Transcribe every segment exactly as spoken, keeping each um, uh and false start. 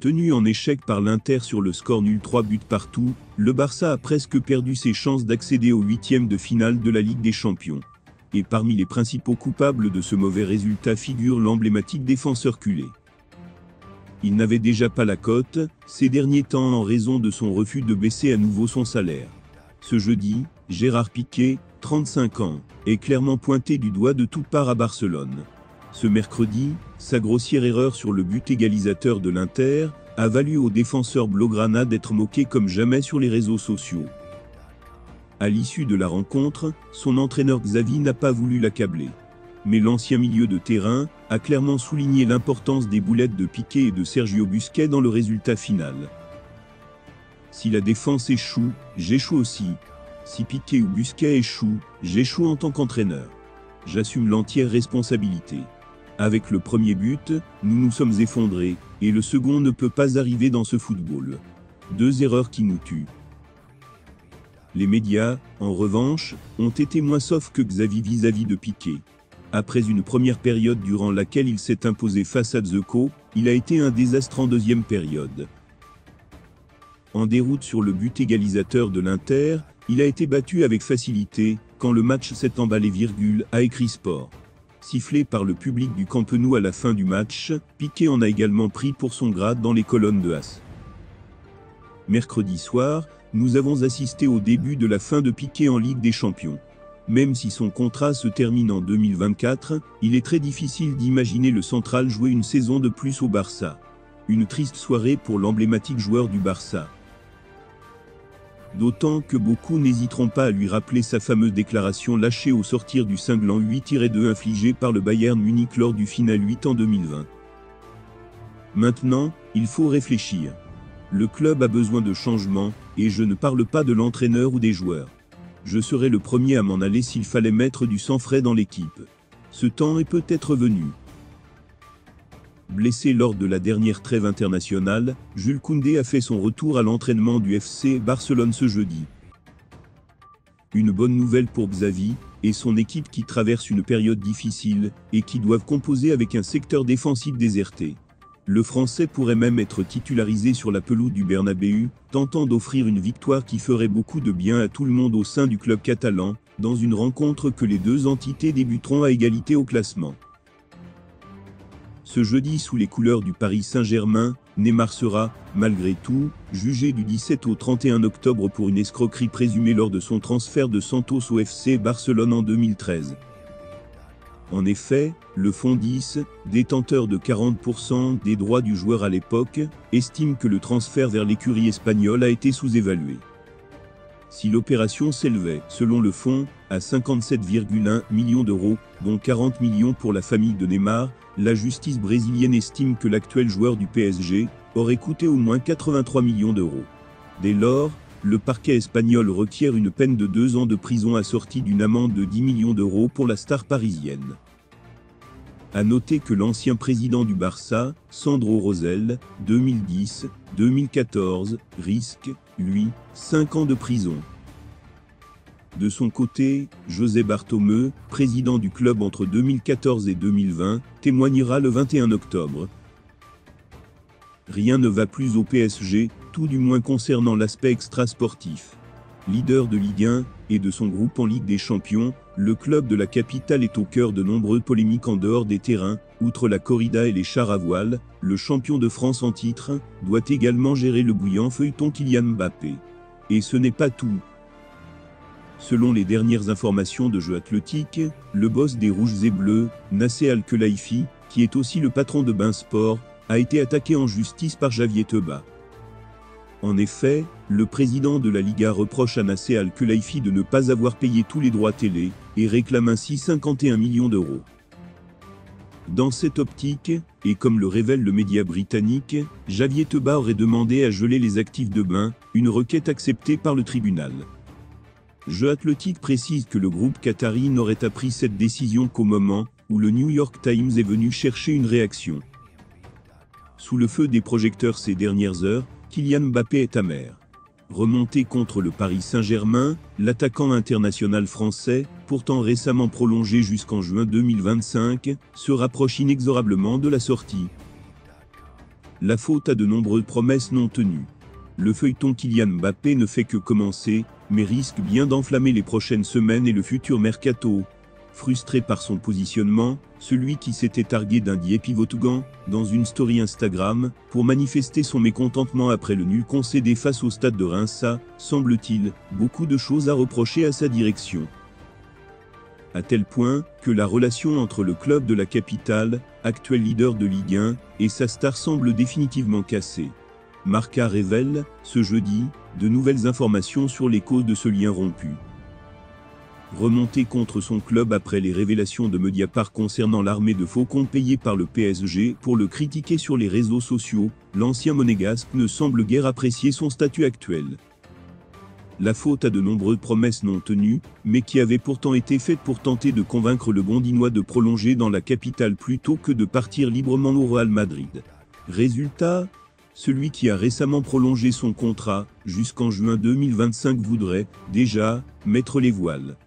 Tenu en échec par l'Inter sur le score nul trois buts partout, le Barça a presque perdu ses chances d'accéder au huitième de finale de la Ligue des Champions. Et parmi les principaux coupables de ce mauvais résultat figure l'emblématique défenseur culé. Il n'avait déjà pas la cote, ces derniers temps en raison de son refus de baisser à nouveau son salaire. Ce jeudi, Gérard Piqué, trente-cinq ans, est clairement pointé du doigt de toutes parts à Barcelone. Ce mercredi, sa grossière erreur sur le but égalisateur de l'Inter a valu au défenseur blaugrana d'être moqué comme jamais sur les réseaux sociaux. À l'issue de la rencontre, son entraîneur Xavi n'a pas voulu l'accabler. Mais l'ancien milieu de terrain a clairement souligné l'importance des boulettes de Piqué et de Sergio Busquets dans le résultat final. Si la défense échoue, j'échoue aussi. Si Piqué ou Busquets échouent, j'échoue en tant qu'entraîneur. J'assume l'entière responsabilité. Avec le premier but, nous nous sommes effondrés, et le second ne peut pas arriver dans ce football. Deux erreurs qui nous tuent. Les médias, en revanche, ont été moins softs que Xavi vis-à-vis de Piqué. Après une première période durant laquelle il s'est imposé face à Dzeko, il a été un désastre en deuxième période. En déroute sur le but égalisateur de l'Inter, il a été battu avec facilité, quand le match s'est emballé, a écrit Sport. Sifflé par le public du Camp Nou à la fin du match, Piqué en a également pris pour son grade dans les colonnes de As. Mercredi soir, nous avons assisté au début de la fin de Piqué en Ligue des Champions. Même si son contrat se termine en deux mille vingt-quatre, il est très difficile d'imaginer le central jouer une saison de plus au Barça. Une triste soirée pour l'emblématique joueur du Barça. D'autant que beaucoup n'hésiteront pas à lui rappeler sa fameuse déclaration lâchée au sortir du cinglant huit à deux infligé par le Bayern Munich lors du Final huit en deux mille vingt. Maintenant, il faut réfléchir. Le club a besoin de changements, et je ne parle pas de l'entraîneur ou des joueurs. Je serais le premier à m'en aller s'il fallait mettre du sang frais dans l'équipe. Ce temps est peut-être venu. Blessé lors de la dernière trêve internationale, Jules Koundé a fait son retour à l'entraînement du F C Barcelone ce jeudi. Une bonne nouvelle pour Xavi et son équipe qui traverse une période difficile et qui doivent composer avec un secteur défensif déserté. Le Français pourrait même être titularisé sur la pelouse du Bernabéu, tentant d'offrir une victoire qui ferait beaucoup de bien à tout le monde au sein du club catalan, dans une rencontre que les deux entités débuteront à égalité au classement. Ce jeudi, sous les couleurs du Paris Saint-Germain, Neymar sera, malgré tout, jugé du dix-sept au trente et un octobre pour une escroquerie présumée lors de son transfert de Santos au F C Barcelone en deux mille treize. En effet, le Fonds dix, détenteur de quarante pour cent des droits du joueur à l'époque, estime que le transfert vers l'écurie espagnole a été sous-évalué. Si l'opération s'élevait, selon le fonds, à cinquante-sept virgule un millions d'euros, dont quarante millions pour la famille de Neymar, la justice brésilienne estime que l'actuel joueur du P S G aurait coûté au moins quatre-vingt-trois millions d'euros. Dès lors, le parquet espagnol requiert une peine de deux ans de prison assortie d'une amende de dix millions d'euros pour la star parisienne. À noter que l'ancien président du Barça, Sandro Rosell, deux mille dix à deux mille quatorze, risque, lui, cinq ans de prison. De son côté, José Bartomeu, président du club entre deux mille quatorze et deux mille vingt, témoignera le vingt et un octobre. Rien ne va plus au P S G, tout du moins concernant l'aspect extra-sportif. Leader de Ligue un et de son groupe en Ligue des Champions, le club de la capitale est au cœur de nombreuses polémiques en dehors des terrains. Outre la corrida et les chars à voile, le champion de France en titre doit également gérer le bouillant feuilleton Kylian Mbappé. Et ce n'est pas tout. Selon les dernières informations de Jeux Athlétiques, le boss des Rouges et Bleus, Nasser Al-Khelaifi, qui est aussi le patron de Bein Sport, a été attaqué en justice par Javier Tebas. En effet, le président de la Liga reproche à Nasser Al-Khelaifi de ne pas avoir payé tous les droits télé, et réclame ainsi cinquante et un millions d'euros. Dans cette optique, et comme le révèle le média britannique, Javier Tebas aurait demandé à geler les actifs de Bein, une requête acceptée par le tribunal. Jeux Athlétiques précise que le groupe qatari n'aurait appris cette décision qu'au moment où le New York Times est venu chercher une réaction. Sous le feu des projecteurs ces dernières heures, Kylian Mbappé est amer. Remonté contre le Paris Saint-Germain, l'attaquant international français, pourtant récemment prolongé jusqu'en juin deux mille vingt-cinq, se rapproche inexorablement de la sortie. la faute à de nombreuses promesses non tenues. Le feuilleton Kylian Mbappé ne fait que commencer, mais risque bien d'enflammer les prochaines semaines et le futur mercato. Frustré par son positionnement, celui qui s'était targué d'un die pivotgan dans une story Instagram pour manifester son mécontentement après le nul concédé face au stade de Reims a, semble-t-il, beaucoup de choses à reprocher à sa direction. À tel point que la relation entre le club de la capitale, actuel leader de Ligue un, et sa star semble définitivement cassée. Marca révèle, ce jeudi, de nouvelles informations sur les causes de ce lien rompu. Remonté contre son club après les révélations de Mediapart concernant l'armée de faux comptes payés par le P S G pour le critiquer sur les réseaux sociaux, l'ancien monégasque ne semble guère apprécier son statut actuel. La faute à de nombreuses promesses non tenues, mais qui avaient pourtant été faites pour tenter de convaincre le Gondinois de prolonger dans la capitale plutôt que de partir librement au Real Madrid. Résultat, celui qui a récemment prolongé son contrat, jusqu'en juin deux mille vingt-cinq voudrait, déjà, mettre les voiles.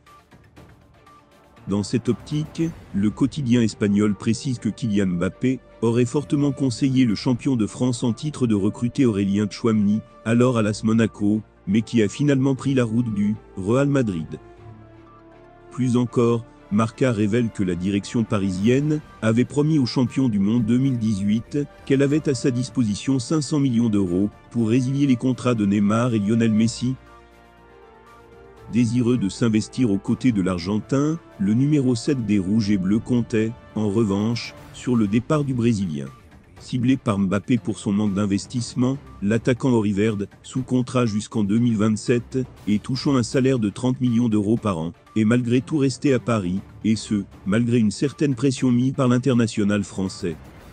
Dans cette optique, le quotidien espagnol précise que Kylian Mbappé aurait fortement conseillé le champion de France en titre de recruter Aurélien Tchouaméni, alors à l'A S Monaco, mais qui a finalement pris la route du Real Madrid. Plus encore, Marca révèle que la direction parisienne avait promis au champion du monde deux mille dix-huit qu'elle avait à sa disposition cinq cents millions d'euros pour résilier les contrats de Neymar et Lionel Messi. Désireux de s'investir aux côtés de l'Argentin, le numéro sept des Rouges et Bleus comptait, en revanche, sur le départ du Brésilien. Ciblé par Mbappé pour son manque d'investissement, l'attaquant oriverde, sous contrat jusqu'en deux mille vingt-sept, et touchant un salaire de trente millions d'euros par an, est malgré tout resté à Paris, et ce, malgré une certaine pression mise par l'international français.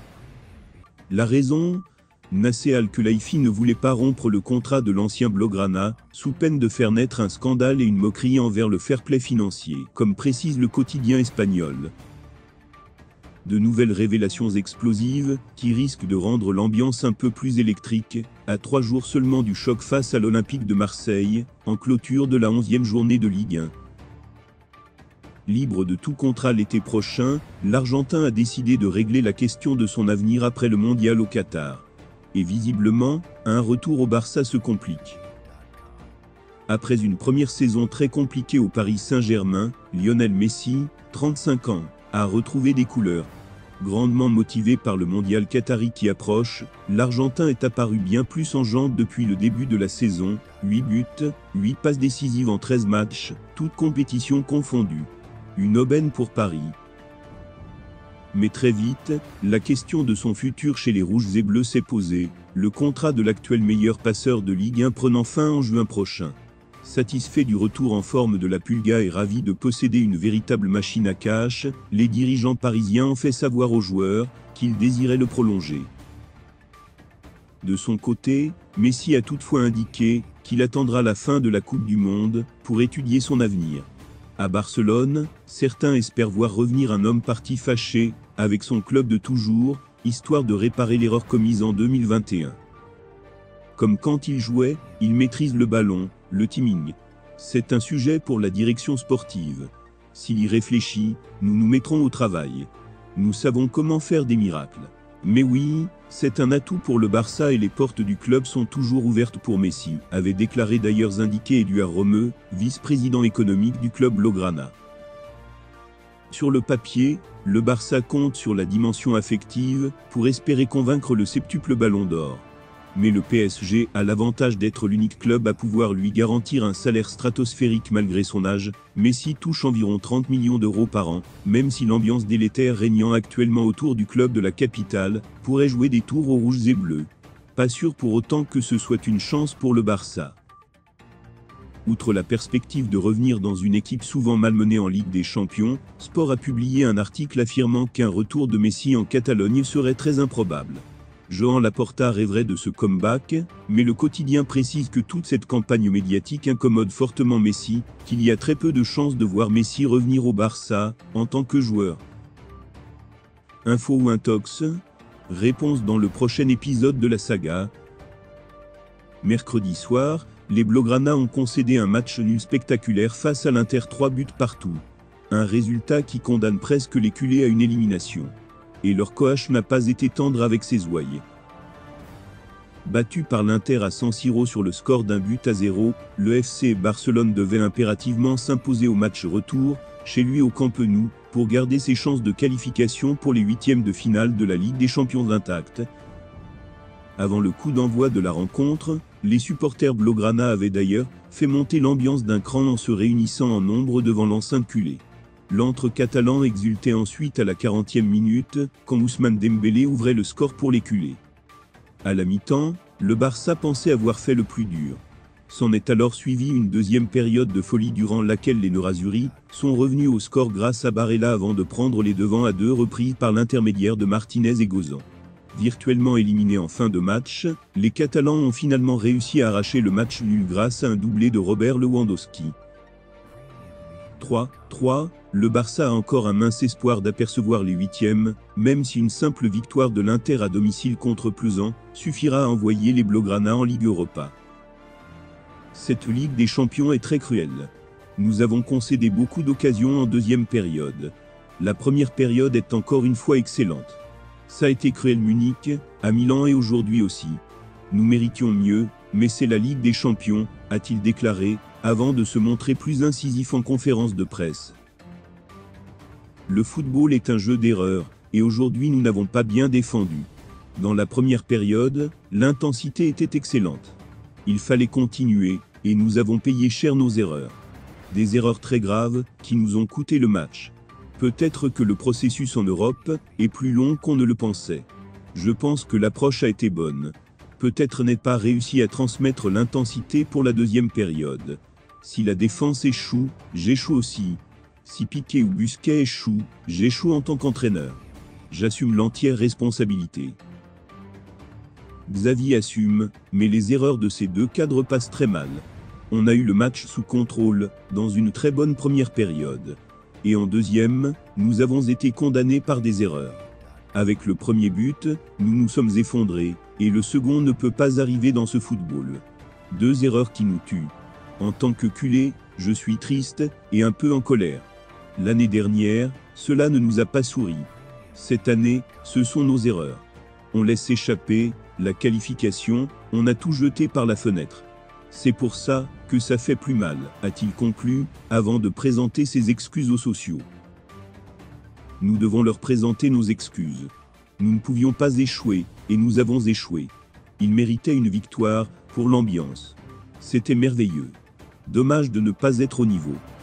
La raison ? Nasser Al-Khelaifi ne voulait pas rompre le contrat de l'ancien Blaugrana, sous peine de faire naître un scandale et une moquerie envers le fair-play financier, comme précise le quotidien espagnol. De nouvelles révélations explosives, qui risquent de rendre l'ambiance un peu plus électrique, à trois jours seulement du choc face à l'Olympique de Marseille, en clôture de la onzième journée de Ligue un. Libre de tout contrat l'été prochain, l'Argentin a décidé de régler la question de son avenir après le mondial au Qatar. Et visiblement, un retour au Barça se complique. Après une première saison très compliquée au Paris Saint-Germain, Lionel Messi, trente-cinq ans, a retrouvé des couleurs. Grandement motivé par le mondial qatari qui approche, l'Argentin est apparu bien plus en jambes depuis le début de la saison, huit buts, huit passes décisives en treize matchs, toutes compétitions confondues. Une aubaine pour Paris. Mais très vite, la question de son futur chez les Rouges et Bleus s'est posée, le contrat de l'actuel meilleur passeur de Ligue un prenant fin en juin prochain. Satisfait du retour en forme de la Pulga et ravi de posséder une véritable machine à cash, les dirigeants parisiens ont fait savoir aux joueurs qu'ils désiraient le prolonger. De son côté, Messi a toutefois indiqué qu'il attendra la fin de la Coupe du Monde pour étudier son avenir. À Barcelone, certains espèrent voir revenir un homme parti fâché avec son club de toujours, histoire de réparer l'erreur commise en deux mille vingt et un. Comme quand il jouait, il maîtrise le ballon, le timing. C'est un sujet pour la direction sportive. S'il y réfléchit, nous nous mettrons au travail. Nous savons comment faire des miracles. Mais oui, c'est un atout pour le Barça et les portes du club sont toujours ouvertes pour Messi, avait déclaré d'ailleurs indiqué Édouard Romeu, vice-président économique du club Blaugrana. Sur le papier, le Barça compte sur la dimension affective pour espérer convaincre le septuple Ballon d'Or. Mais le P S G a l'avantage d'être l'unique club à pouvoir lui garantir un salaire stratosphérique malgré son âge. Messi touche environ trente millions d'euros par an, même si l'ambiance délétère régnant actuellement autour du club de la capitale pourrait jouer des tours aux Rouges et Bleus. Pas sûr pour autant que ce soit une chance pour le Barça. Outre la perspective de revenir dans une équipe souvent malmenée en Ligue des Champions, Sport a publié un article affirmant qu'un retour de Messi en Catalogne serait très improbable. Joan Laporta rêverait de ce comeback, mais le quotidien précise que toute cette campagne médiatique incommode fortement Messi, qu'il y a très peu de chances de voir Messi revenir au Barça, en tant que joueur. Info ou intox ? Réponse dans le prochain épisode de la saga. Mercredi soir, les Blaugrana ont concédé un match nul spectaculaire face à l'Inter trois buts partout. Un résultat qui condamne presque les culés à une élimination. Et leur coach n'a pas été tendre avec ses ouailles. Battu par l'Inter à San Siro sur le score d'un but à zéro, le F C Barcelone devait impérativement s'imposer au match retour, chez lui au Camp Nou, pour garder ses chances de qualification pour les huitièmes de finale de la Ligue des Champions intactes. Avant le coup d'envoi de la rencontre, les supporters blaugrana avaient d'ailleurs fait monter l'ambiance d'un cran en se réunissant en nombre devant l'enceinte culée. L'antre catalan exultait ensuite à la quarantième minute, quand Ousmane Dembélé ouvrait le score pour les culés. À la mi-temps, le Barça pensait avoir fait le plus dur. S'en est alors suivi une deuxième période de folie durant laquelle les Nerazzurri sont revenus au score grâce à Barella avant de prendre les devants à deux reprises par l'intermédiaire de Martinez et Gozan. Virtuellement éliminés en fin de match, les Catalans ont finalement réussi à arracher le match nul grâce à un doublé de Robert Lewandowski. trois trois, le Barça a encore un mince espoir d'apercevoir les huitièmes, même si une simple victoire de l'Inter à domicile contre Plzeň suffira à envoyer les Blaugrana en Ligue Europa. Cette Ligue des Champions est très cruelle. Nous avons concédé beaucoup d'occasions en deuxième période. La première période est encore une fois excellente. Ça a été cruel Munich, à Milan et aujourd'hui aussi. Nous méritions mieux, mais c'est la Ligue des Champions, a-t-il déclaré, avant de se montrer plus incisif en conférence de presse. Le football est un jeu d'erreurs, et aujourd'hui nous n'avons pas bien défendu. Dans la première période, l'intensité était excellente. Il fallait continuer, et nous avons payé cher nos erreurs. Des erreurs très graves, qui nous ont coûté le match. Peut-être que le processus en Europe est plus long qu'on ne le pensait. Je pense que l'approche a été bonne. Peut-être n'est pas réussi à transmettre l'intensité pour la deuxième période. Si la défense échoue, j'échoue aussi. Si Piqué ou Busquets échouent, j'échoue en tant qu'entraîneur. J'assume l'entière responsabilité. Xavi assume, mais les erreurs de ces deux cadres passent très mal. On a eu le match sous contrôle, dans une très bonne première période. Et en deuxième, nous avons été condamnés par des erreurs. Avec le premier but, nous nous sommes effondrés, et le second ne peut pas arriver dans ce football. Deux erreurs qui nous tuent. En tant que culé, je suis triste, et un peu en colère. L'année dernière, cela ne nous a pas souri. Cette année, ce sont nos erreurs. On laisse échapper la qualification, on a tout jeté par la fenêtre. C'est pour ça que ça fait plus mal, a-t-il conclu, avant de présenter ses excuses aux sociaux. Nous devons leur présenter nos excuses. Nous ne pouvions pas échouer, et nous avons échoué. Ils méritaient une victoire, pour l'ambiance. C'était merveilleux. Dommage de ne pas être au niveau.